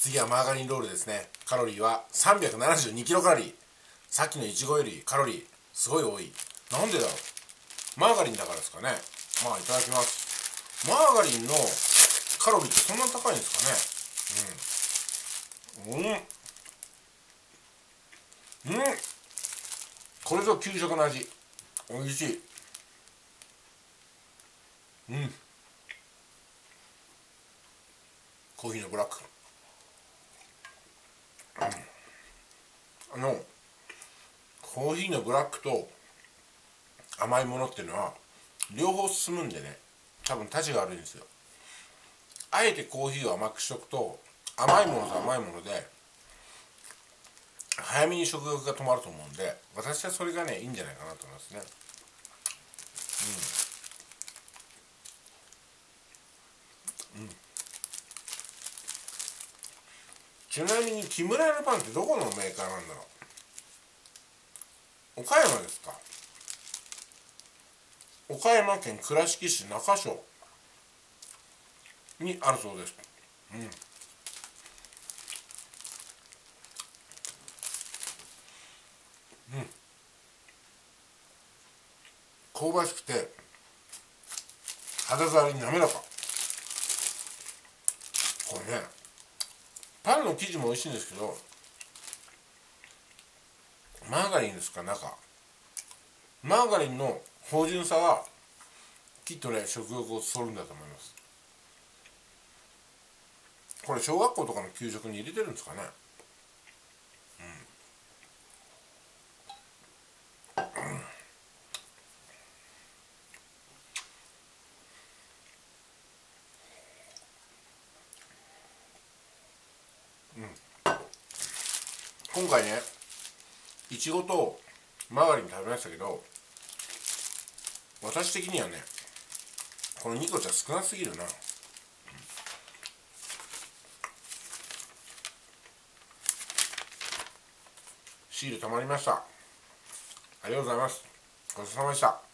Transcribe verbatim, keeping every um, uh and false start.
次はマーガリンロールですね。カロリーはさんびゃくななじゅうにキロカロリー。さっきのいちごよりカロリーすごい多い。なんでだろう。マーガリンだからですかね。まあいただきます。マーガリンのカロリーってそんなに高いんですかね。うんうん、これぞ給食の味。おいしい。うん、コーヒーのブラック、うん、あのコーヒーのブラックと甘いものっていうのは両方進むんでね、多分たちが悪いんですよ。あえてコーヒーを甘くしとくと甘いものと甘いもので早めに食欲が止まると思うんで、私はそれがねいいんじゃないかなと思いますね。うん、うん、ちなみに木村屋のパンってどこのメーカーなんだろう。岡山ですか。岡山県倉敷市中庄にあるそうです。うん、うん、香ばしくて肌触り滑らか。これね、パンの生地も美味しいんですけど、マーガリンですか、中マーガリンの芳醇さはきっとね食欲をそそるんだと思います。これ小学校とかの給食に入れてるんですかね。うん、今回ねいちごとマーガリン食べましたけど、私的にはねこのにこじゃ少なすぎるな。シールたまりました。ありがとうございます。ごちそうさまでした。